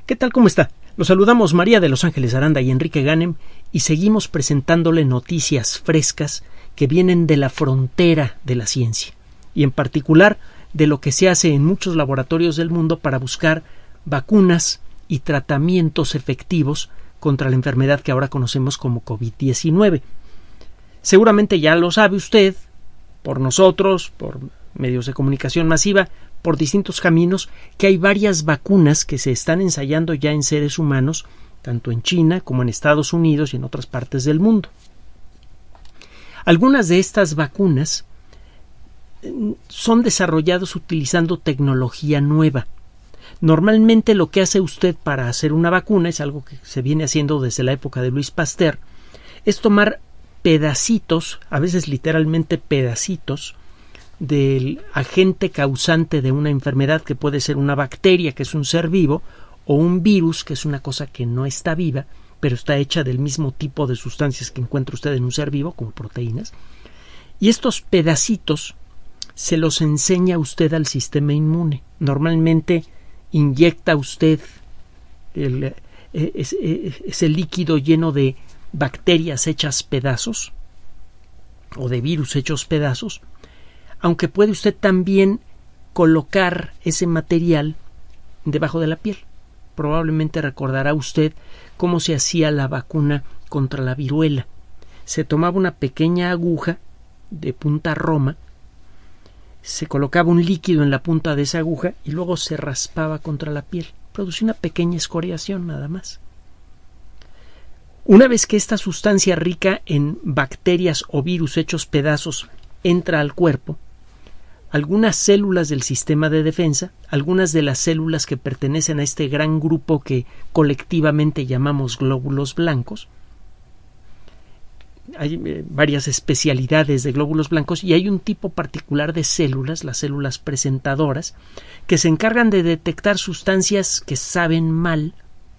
¿Qué tal? ¿Cómo está? Los saludamos María de Los Ángeles Aranda y Enrique Ganem y seguimos presentándole noticias frescas que vienen de la frontera de la ciencia y en particular de lo que se hace en muchos laboratorios del mundo para buscar vacunas y tratamientos efectivos contra la enfermedad que ahora conocemos como COVID-19. Seguramente ya lo sabe usted, por nosotros, por medios de comunicación masiva, por distintos caminos, que hay varias vacunas que se están ensayando ya en seres humanos, tanto en China como en Estados Unidos y en otras partes del mundo. Algunas de estas vacunas son desarrolladas utilizando tecnología nueva. Normalmente lo que hace usted para hacer una vacuna, es algo que se viene haciendo desde la época de Louis Pasteur, es tomar pedacitos, a veces literalmente pedacitos, del agente causante de una enfermedad, que puede ser una bacteria, que es un ser vivo, o un virus, que es una cosa que no está viva, pero está hecha del mismo tipo de sustancias que encuentra usted en un ser vivo, como proteínas. Y estos pedacitos se los enseña usted al sistema inmune. Normalmente inyecta usted ese líquido lleno de bacterias hechas pedazos, o de virus hechos pedazos, aunque puede usted también colocar ese material debajo de la piel. Probablemente recordará usted cómo se hacía la vacuna contra la viruela. Se tomaba una pequeña aguja de punta roma, se colocaba un líquido en la punta de esa aguja y luego se raspaba contra la piel. Producía una pequeña escoriación nada más. Una vez que esta sustancia rica en bacterias o virus hechos pedazos entra al cuerpo, algunas células del sistema de defensa, algunas de las células que pertenecen a este gran grupo que colectivamente llamamos glóbulos blancos, hay varias especialidades de glóbulos blancos y hay un tipo particular de células, las células presentadoras, que se encargan de detectar sustancias que saben mal,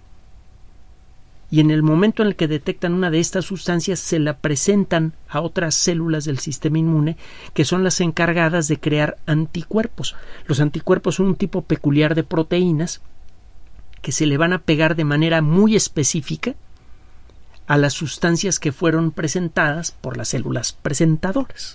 y en el momento en el que detectan una de estas sustancias se la presentan a otras células del sistema inmune, que son las encargadas de crear anticuerpos. Los anticuerpos son un tipo peculiar de proteínas que se le van a pegar de manera muy específica a las sustancias que fueron presentadas por las células presentadoras.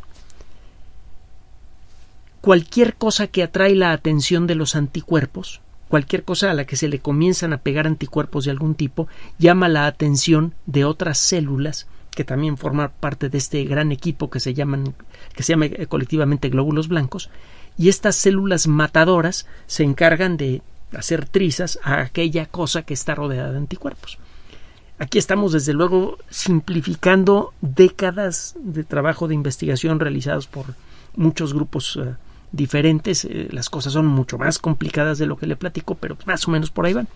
Cualquier cosa que atrae la atención de los anticuerpos, cualquier cosa a la que se le comienzan a pegar anticuerpos de algún tipo, llama la atención de otras células que también forman parte de este gran equipo que se llama colectivamente glóbulos blancos, y estas células matadoras se encargan de hacer trizas a aquella cosa que está rodeada de anticuerpos. Aquí estamos, desde luego, simplificando décadas de trabajo de investigación realizados por muchos grupos diferentes. Las cosas son mucho más complicadas de lo que le platico, pero más o menos por ahí van.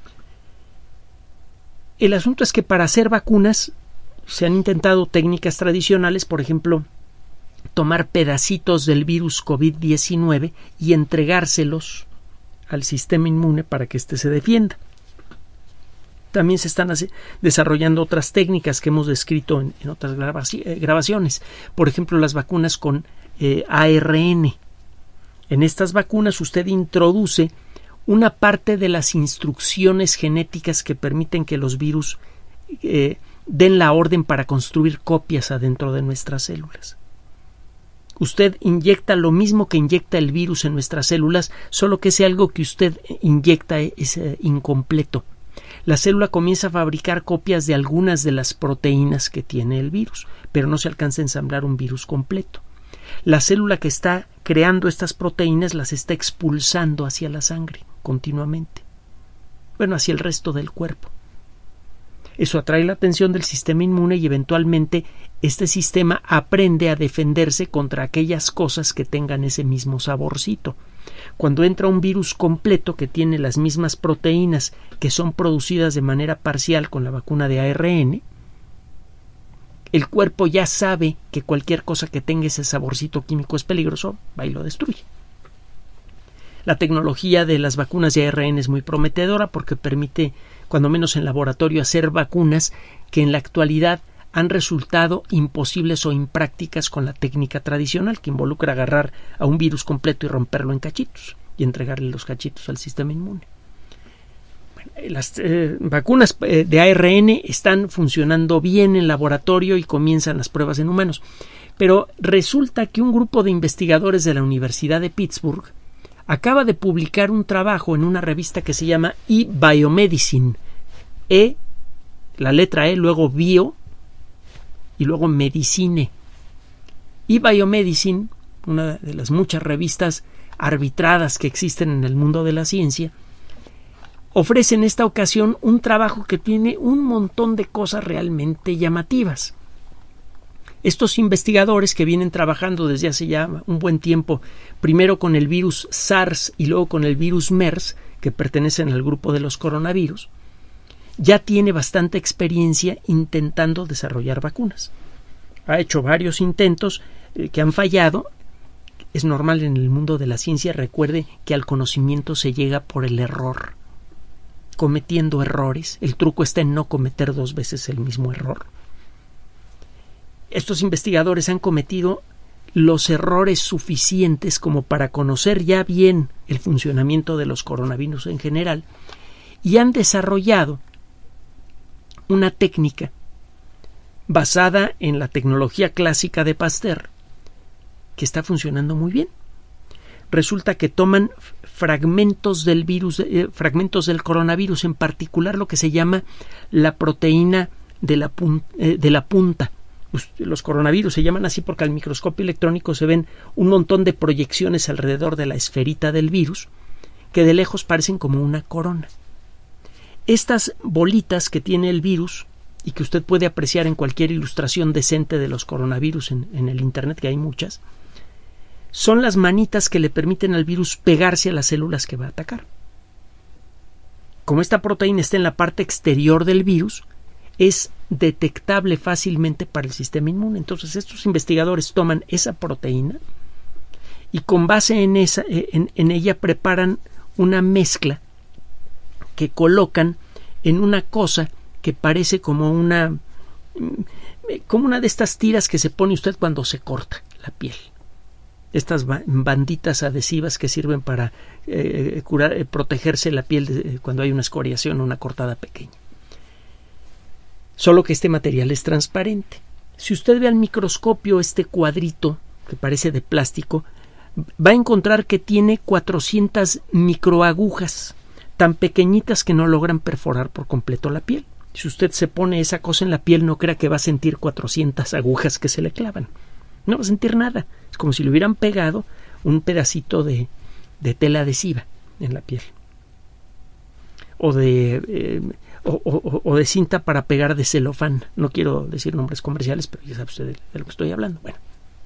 El asunto es que para hacer vacunas se han intentado técnicas tradicionales, por ejemplo, tomar pedacitos del virus COVID-19 y entregárselos al sistema inmune para que éste se defienda. También se están desarrollando otras técnicas que hemos descrito en otras grabaciones. Por ejemplo, las vacunas con ARN. En estas vacunas usted introduce una parte de las instrucciones genéticas que permiten que los virus den la orden para construir copias adentro de nuestras células. Usted inyecta lo mismo que inyecta el virus en nuestras células, solo que ese algo que usted inyecta es incompleto. La célula comienza a fabricar copias de algunas de las proteínas que tiene el virus, pero no se alcanza a ensamblar un virus completo. La célula que está creando estas proteínas las está expulsando hacia la sangre continuamente, hacia el resto del cuerpo. Eso atrae la atención del sistema inmune y eventualmente este sistema aprende a defenderse contra aquellas cosas que tengan ese mismo saborcito. Cuando entra un virus completo que tiene las mismas proteínas que son producidas de manera parcial con la vacuna de ARN, el cuerpo ya sabe que cualquier cosa que tenga ese saborcito químico es peligroso, va y lo destruye. La tecnología de las vacunas de ARN es muy prometedora porque permite, cuando menos en laboratorio, hacer vacunas que en la actualidad han resultado imposibles o imprácticas con la técnica tradicional, que involucra agarrar a un virus completo y romperlo en cachitos y entregarle los cachitos al sistema inmune. Las vacunas de ARN están funcionando bien en laboratorio y comienzan las pruebas en humanos. Pero resulta que un grupo de investigadores de la Universidad de Pittsburgh acaba de publicar un trabajo en una revista que se llama eBiomedicine. La letra E, luego bio y luego medicine. eBiomedicine, una de las muchas revistas arbitradas que existen en el mundo de la ciencia, ofrece en esta ocasión un trabajo que tiene un montón de cosas realmente llamativas. Estos investigadores que vienen trabajando desde hace ya un buen tiempo, primero con el virus SARS y luego con el virus MERS, que pertenecen al grupo de los coronavirus, ya tiene bastante experiencia intentando desarrollar vacunas. Ha hecho varios intentos que han fallado. Es normal en el mundo de la ciencia, recuerde que al conocimiento se llega por el error, cometiendo errores. El truco está en no cometer 2 veces el mismo error. Estos investigadores han cometido los errores suficientes como para conocer ya bien el funcionamiento de los coronavirus en general y han desarrollado una técnica basada en la tecnología clásica de Pasteur que está funcionando muy bien. Resulta que toman fragmentos del virus, fragmentos del coronavirus, en particular lo que se llama la proteína de la punta. Los coronavirus se llaman así porque al microscopio electrónico se ven un montón de proyecciones alrededor de la esferita del virus que de lejos parecen como una corona. Estas bolitas que tiene el virus y que usted puede apreciar en cualquier ilustración decente de los coronavirus en el internet, que hay muchas, son las manitas que le permiten al virus pegarse a las células que va a atacar. Como esta proteína está en la parte exterior del virus, es detectable fácilmente para el sistema inmune. Entonces estos investigadores toman esa proteína y con base en ella preparan una mezcla que colocan en una cosa que parece como una de estas tiras que se pone usted cuando se corta la piel. Estas banditas adhesivas que sirven para protegerse la piel cuando hay una escoriación o una cortada pequeña. Solo que este material es transparente. Si usted ve al microscopio este cuadrito que parece de plástico, va a encontrar que tiene 400 microagujas tan pequeñitas que no logran perforar por completo la piel. Si usted se pone esa cosa en la piel, no crea que va a sentir 400 agujas que se le clavan. No va a sentir nada. Es como si le hubieran pegado un pedacito de tela adhesiva en la piel. O de cinta para pegar de celofán. No quiero decir nombres comerciales, pero ya sabe usted de lo que estoy hablando. Bueno,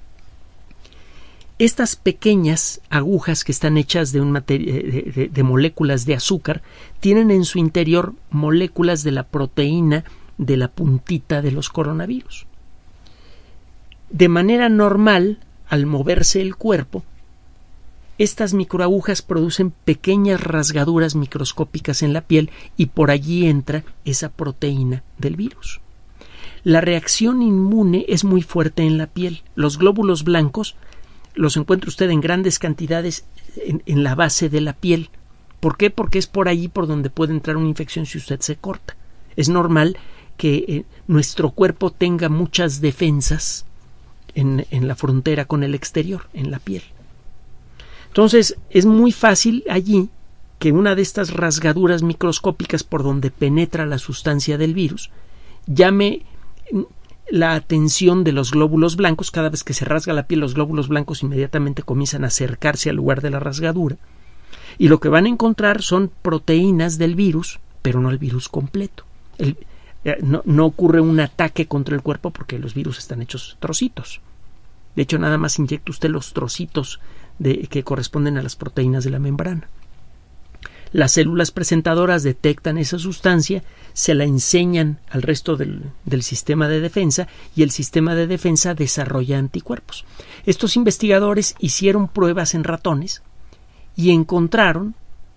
estas pequeñas agujas que están hechas de moléculas de azúcar tienen en su interior moléculas de la proteína de la puntita de los coronavirus. De manera normal, al moverse el cuerpo, estas microagujas producen pequeñas rasgaduras microscópicas en la piel y por allí entra esa proteína del virus. La reacción inmune es muy fuerte en la piel. Los glóbulos blancos los encuentra usted en grandes cantidades en la base de la piel. ¿Por qué? Porque es por allí por donde puede entrar una infección si usted se corta. Es normal que nuestro cuerpo tenga muchas defensas en la frontera con el exterior, en la piel. Entonces es muy fácil allí que una de estas rasgaduras microscópicas por donde penetra la sustancia del virus llame la atención de los glóbulos blancos. Cada vez que se rasga la piel, los glóbulos blancos inmediatamente comienzan a acercarse al lugar de la rasgadura y lo que van a encontrar son proteínas del virus, pero no el virus completo. No ocurre un ataque contra el cuerpo porque los virus están hechos trocitos. De hecho, nada más inyecta usted los trocitos que corresponden a las proteínas de la membrana. Las células presentadoras detectan esa sustancia, se la enseñan al resto del sistema de defensa y el sistema de defensa desarrolla anticuerpos. Estos investigadores hicieron pruebas en ratones y encontraron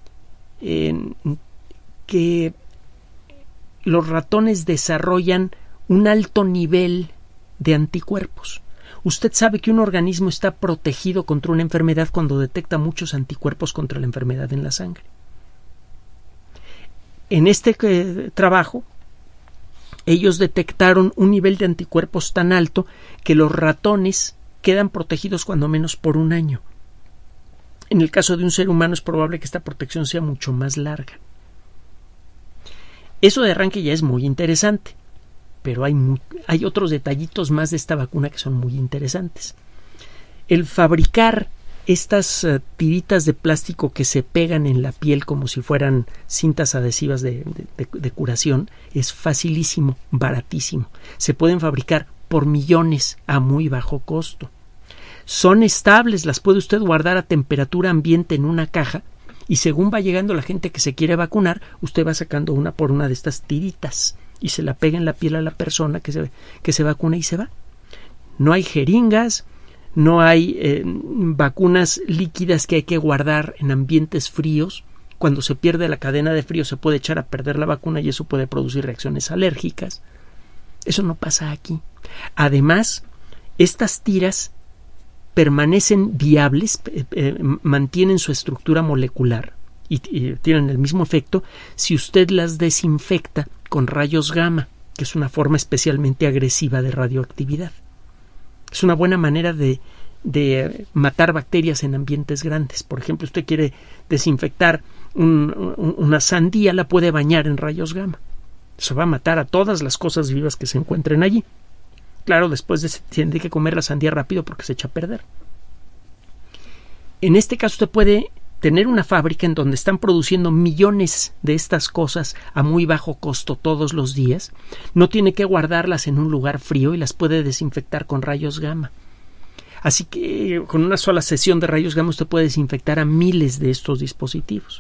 que los ratones desarrollan un alto nivel de anticuerpos. Usted sabe que un organismo está protegido contra una enfermedad cuando detecta muchos anticuerpos contra la enfermedad en la sangre. En este trabajo, ellos detectaron un nivel de anticuerpos tan alto que los ratones quedan protegidos cuando menos por 1 año. En el caso de un ser humano es probable que esta protección sea mucho más larga. Eso de arranque ya es muy interesante, pero hay otros detallitos más de esta vacuna que son muy interesantes. El fabricar estas tiritas de plástico que se pegan en la piel como si fueran cintas adhesivas de curación es facilísimo, baratísimo. Se pueden fabricar por millones a muy bajo costo. Son estables, las puede usted guardar a temperatura ambiente en una caja y según va llegando la gente que se quiere vacunar, usted va sacando una por una de estas tiritas y se la pega en la piel a la persona que se vacuna y se va. No hay jeringas, no hay vacunas líquidas que hay que guardar en ambientes fríos. Cuando se pierde la cadena de frío se puede echar a perder la vacuna y eso puede producir reacciones alérgicas. Eso no pasa aquí. Además, estas tiras permanecen viables, mantienen su estructura molecular y tienen el mismo efecto si usted las desinfecta con rayos gamma, que es una forma especialmente agresiva de radioactividad. Es una buena manera de matar bacterias en ambientes grandes. Por ejemplo, usted quiere desinfectar una sandía, la puede bañar en rayos gamma. Eso va a matar a todas las cosas vivas que se encuentren allí. Claro, después tiene que comer la sandía rápido porque se echa a perder. En este caso usted puede tener una fábrica en donde están produciendo millones de estas cosas a muy bajo costo todos los días. No tiene que guardarlas en un lugar frío y las puede desinfectar con rayos gamma. Así que con una sola sesión de rayos gamma usted puede desinfectar a miles de estos dispositivos.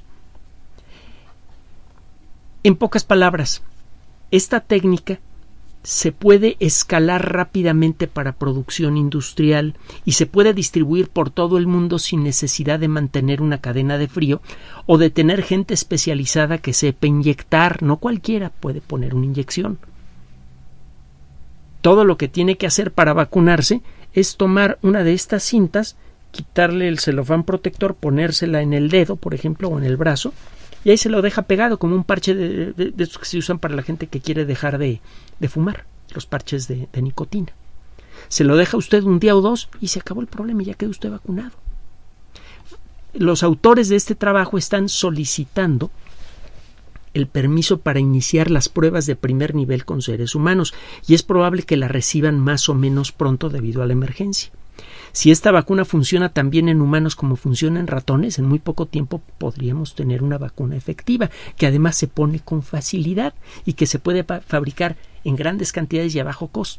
En pocas palabras, esta técnica se puede escalar rápidamente para producción industrial y se puede distribuir por todo el mundo sin necesidad de mantener una cadena de frío o de tener gente especializada que sepa inyectar. No cualquiera puede poner una inyección. Todo lo que tiene que hacer para vacunarse es tomar una de estas cintas, quitarle el celofán protector, ponérsela en el dedo, por ejemplo, o en el brazo, y ahí se lo deja pegado como un parche de estos que se usan para la gente que quiere dejar de fumar, los parches de nicotina. Se lo deja usted un día o dos y se acabó el problema y ya quedó usted vacunado. Los autores de este trabajo están solicitando el permiso para iniciar las pruebas de primer nivel con seres humanos y es probable que la reciban más o menos pronto debido a la emergencia. Si esta vacuna funciona tan bien en humanos como funciona en ratones, en muy poco tiempo podríamos tener una vacuna efectiva, que además se pone con facilidad y que se puede fabricar en grandes cantidades y a bajo costo.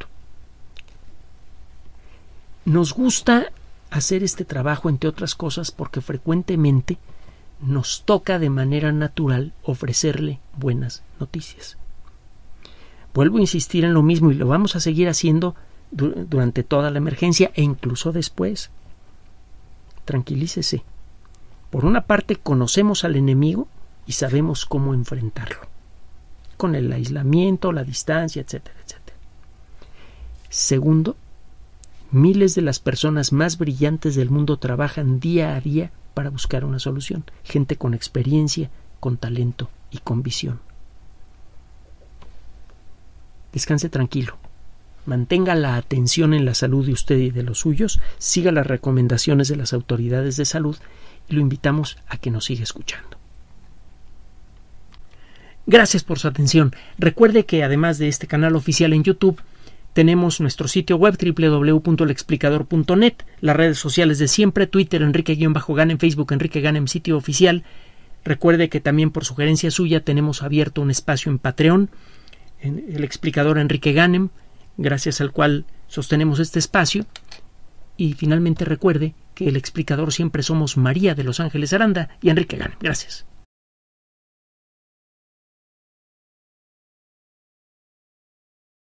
Nos gusta hacer este trabajo, entre otras cosas, porque frecuentemente nos toca de manera natural ofrecerle buenas noticias. Vuelvo a insistir en lo mismo y lo vamos a seguir haciendo durante toda la emergencia e incluso después. Tranquilícese. Por una parte, conocemos al enemigo y sabemos cómo enfrentarlo, con el aislamiento, la distancia, etcétera, etcétera. Segundo, miles de las personas más brillantes del mundo trabajan día a día para buscar una solución. Gente con experiencia, con talento y con visión. Descanse tranquilo. Mantenga la atención en la salud de usted y de los suyos, siga las recomendaciones de las autoridades de salud y lo invitamos a que nos siga escuchando. Gracias por su atención. Recuerde que además de este canal oficial en YouTube, tenemos nuestro sitio web www.lexplicador.net, las redes sociales de siempre, Twitter Enrique-Ganem, Facebook Enrique Ganem, sitio oficial. Recuerde que también por sugerencia suya tenemos abierto un espacio en Patreon, en el explicador Enrique Ganem, gracias al cual sostenemos este espacio. Y finalmente recuerde que el explicador siempre somos María de Los Ángeles Aranda y Enrique Ganem. Gracias.